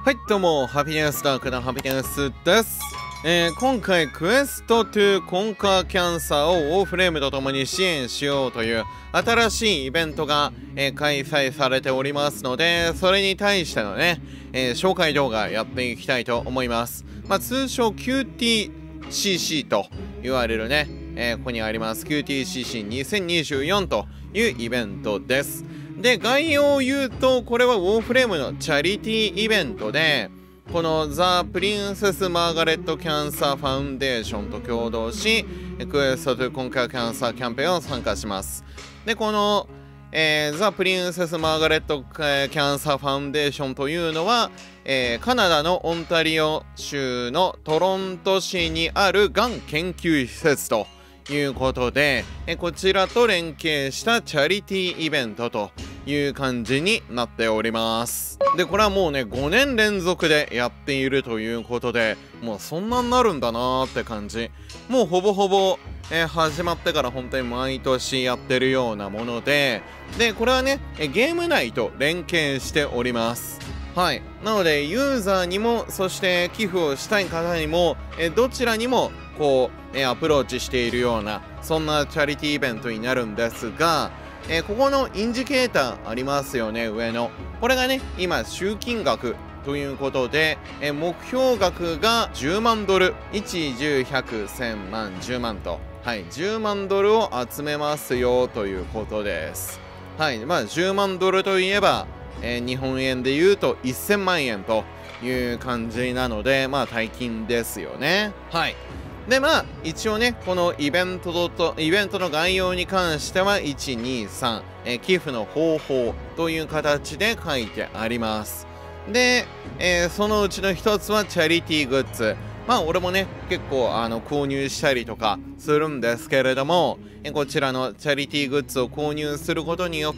はい、どうも、ハピネスダークのハピネスです。今回、クエスト2コンカーキャンサーをオーフレームとともに支援しようという新しいイベントが、開催されておりますので、それに対してのね、紹介動画やっていきたいと思います。通称 QTCC と言われるね、ここにあります QTCC2024 というイベントです。で、概要を言うと、これはウォーフレームのチャリティーイベントで、このザ・プリンセス・マーガレット・キャンサー・ファウンデーションと共同し、クエスト2コンカーキャンサーキャンペーンを参加します。で、この、ザ・プリンセス・マーガレット・キャンサー・ファウンデーションというのは、カナダのオンタリオ州のトロント市にあるがん研究施設ということで、こちらと連携したチャリティーイベントという感じになっております。で、これはもうね、5年連続でやっているということで、もうそんなになるんだなーって感じ。もうほぼほぼ、始まってから本当に毎年やってるようなもので、で、これはね、ゲーム内と連携しております。はい。なので、ユーザーにも、そして寄付をしたい方にも、どちらにも、こう、アプローチしているような、そんなチャリティーイベントになるんですが、ここのインジケーターありますよね、上の。これがね、今、集金額ということで、目標額が10万ドル。1、10、100、1000万、10万と。はい、10万ドルを集めますよ、ということです。はい、10万ドルといえば、日本円で言うと1000万円という感じなので、大金ですよね。はい。で、一応ね、このイベントの概要に関しては、1、2、3、寄付の方法という形で書いてあります。で、そのうちの一つはチャリティーグッズ。俺もね、結構、購入したりとかするんですけれども、こちらのチャリティーグッズを購入することによって、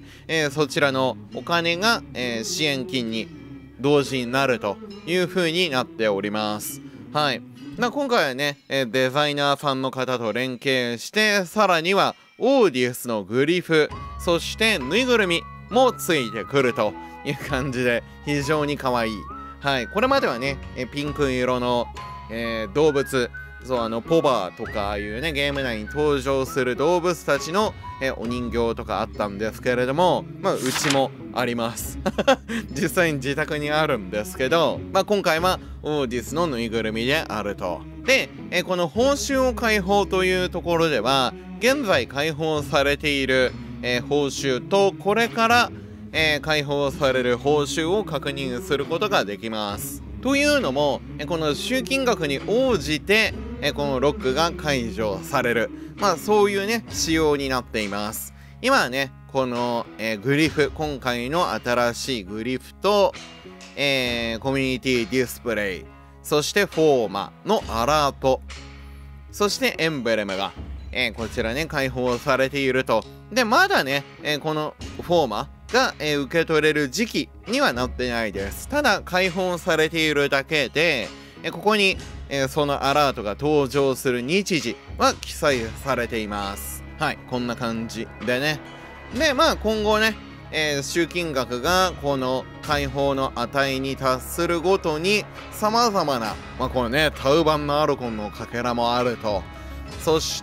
そちらのお金が、支援金に同時になるという風になっております。はい。今回はね、デザイナーさんの方と連携して、さらにはオーディエンスのグリフ、そしてぬいぐるみもついてくるという感じで、非常に可愛い。はい。これまではね、ピンク色の、動物、そう、ポバーとかいうね、ゲーム内に登場する動物たちの、お人形とかあったんですけれども、うちもあります。実際に自宅にあるんですけど、今回はオーディスのぬいぐるみであると。で、この報酬を解放というところでは、現在解放されている、報酬と、これから、解放される報酬を確認することができます。というのも、この集金額に応じて、このロックが解除される。そういうね、仕様になっています。今はね、この、グリフ、今回の新しいグリフと、コミュニティディスプレイ、そしてフォーマのアラート、そしてエンブレムが、こちらね、解放されていると。で、まだね、このフォーマが、受け取れる時期にはなってないです。ただ、解放されているだけで、ここに、そのアラートが登場する日時は記載されています。はい、こんな感じでね。で、今後ね、集金額がこの解放の値に達するごとに、様々な、このね、タウバンのアルコンのかけらもあると。そして、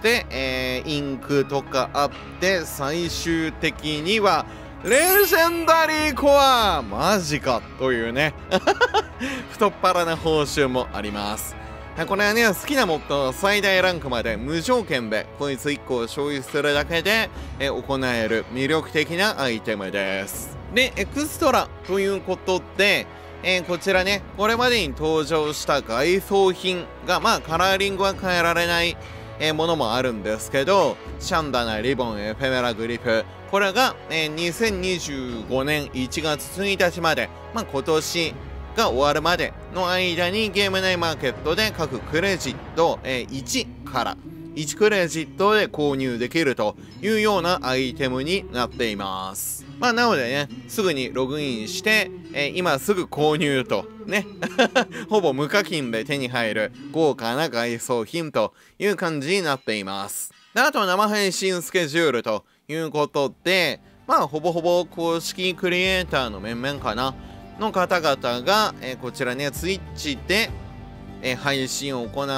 インクとかあって、最終的には、レジェンダリーコアマジかというね太っ腹な報酬もあります。これはね、好きなモッド最大ランクまで無条件でこいつ1個を消費するだけで行える魅力的なアイテムです。で、エクストラということで、こちらね、これまでに登場した外装品が、カラーリングは変えられないものもあるんですけど、シャンダなリボン、エフェメラグリフ、これが、2025年1月1日まで、今年が終わるまでの間にゲーム内マーケットで各クレジット、1から1クレジットで購入できるというようなアイテムになっています。なのでね、すぐにログインして、今すぐ購入とね、ほぼ無課金で手に入る豪華な外装品という感じになっています。で、あと生配信スケジュールということで、ほぼほぼ公式クリエイターの面々かな。 の方々が、こちらね、Twitch で、配信を行って、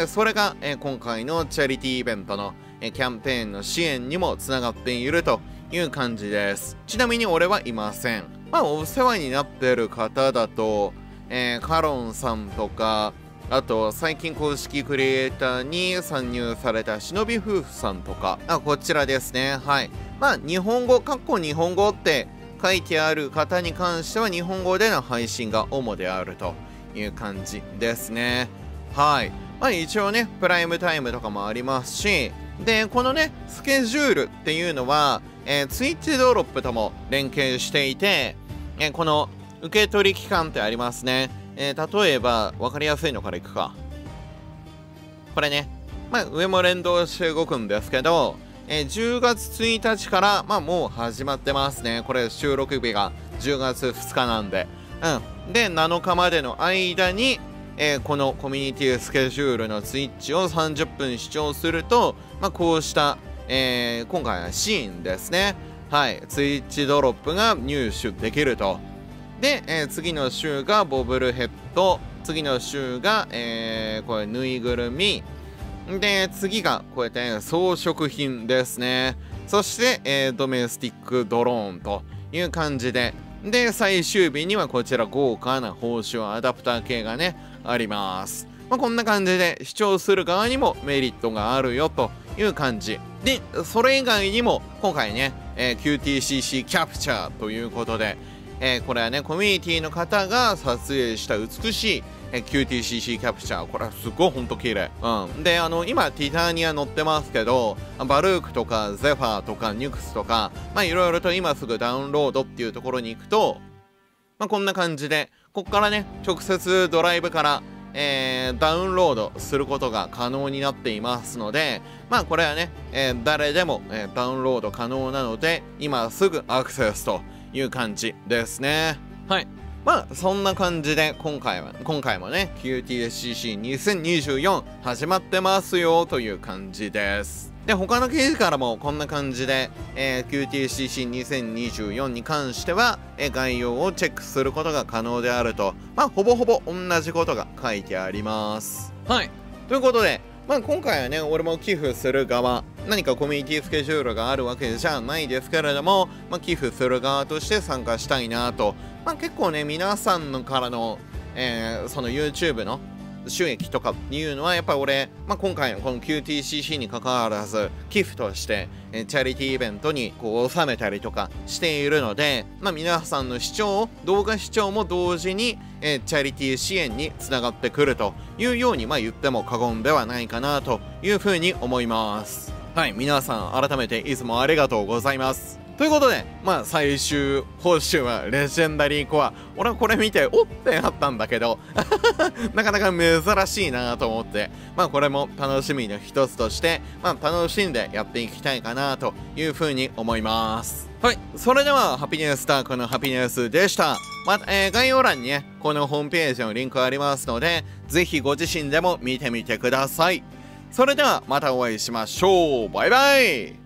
それが、今回のチャリティーイベントの、キャンペーンの支援にもつながっているという感じです。ちなみに俺はいません。まあ、お世話になっている方だと、カロンさんとか、あと、最近公式クリエイターに参入された忍び夫婦さんとか、こちらですね。はい。まあ、日本語って書いてある方に関しては、日本語での配信が主であるという感じですね。はい。まあ、一応ね、プライムタイムとかもありますし、で、このね、スケジュールっていうのは、Twitch ドロップとも連携していて、この受け取り期間ってありますね。例えば、わかりやすいのからいくか。これね、まあ、上も連動して動くんですけど、10月1日から、まあ、もう始まってますね。これ、収録日が10月2日なんで。うん。で、7日までの間に、このコミュニティスケジュールの Twitch を30分視聴すると、まあ、こうした、今回はシーンですね。はい。Twitch ドロップが入手できると。で、次の週がボブルヘッド、次の週が、これぬいぐるみ、で、次がこうやって、装飾品ですね。そして、ドメスティックドローンという感じで、で、最終日にはこちら豪華な報酬アダプター系がね、あります。まあ、こんな感じで視聴する側にもメリットがあるよという感じ。で、それ以外にも今回ね、QTCC キャプチャーということで、これはね、コミュニティの方が撮影した美しい、QTCC キャプチャー。これはすごいほんと綺麗。うん。で、今、ティターニア乗ってますけど、バルークとか、ゼファーとか、ニュクスとか、まあ、いろいろと今すぐダウンロードっていうところに行くと、まあ、こんな感じで、こっからね、直接ドライブから、ダウンロードすることが可能になっていますので、まあ、これはね、誰でも、ダウンロード可能なので、今すぐアクセスという感じですね。はい。まあ、そんな感じで今回もね、QTCC2024 始まってますよという感じです。で、他の記事からもこんな感じで、QTCC2024 に関しては、概要をチェックすることが可能であると、まあ、ほぼほぼ同じことが書いてあります。はい。ということで、まあ、今回はね、俺も寄付する側、何かコミュニティスケジュールがあるわけじゃないですけれども、まあ、寄付する側として参加したいなと。まあ、結構ね、皆さんのからの、その YouTube の収益とかっていうのは、やっぱ俺、まあ、今回のこの QTCC に関わらず、寄付として、チャリティーイベントにこう収めたりとかしているので、まあ、皆さんの動画視聴も同時に、チャリティー支援につながってくるというように、まあ、言っても過言ではないかなというふうに思います。はい、皆さん改めていつもありがとうございます。ということで、まあ最終報酬はレジェンダリーコア。俺はこれ見て、おってなったんだけど、なかなか珍しいなと思って、まあこれも楽しみの一つとして、まあ楽しんでやっていきたいかなというふうに思います。はい。それでは、ハピネスタークのハピネスでした。また、概要欄にね、このホームページのリンクありますので、ぜひご自身でも見てみてください。それではまたお会いしましょう。バイバイ。